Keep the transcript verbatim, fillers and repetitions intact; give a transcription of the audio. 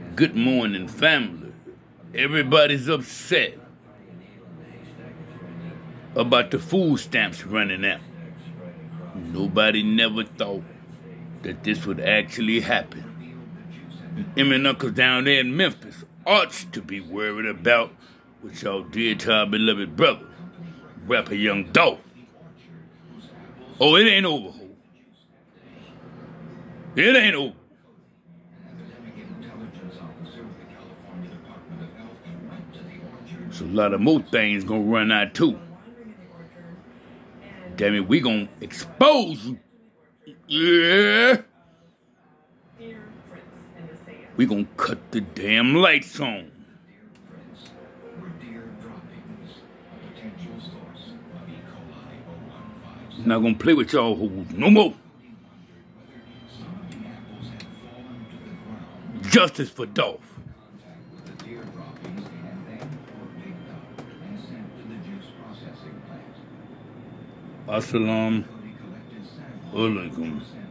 Good morning, family. Everybody's upset about the food stamps running out. Nobody never thought that this would actually happen. Them and uncles down there in Memphis ought to be worried about what y'all did to our beloved brother, rapper young Dolph. Oh, it ain't over, ho. It ain't over. So a lot of more things gonna run out too. Damn it, we gonna expose you. Yeah. We gonna cut the damn lights on. Not gonna play with y'all hoes no more. Justice for Dolph. Assalamualaikum.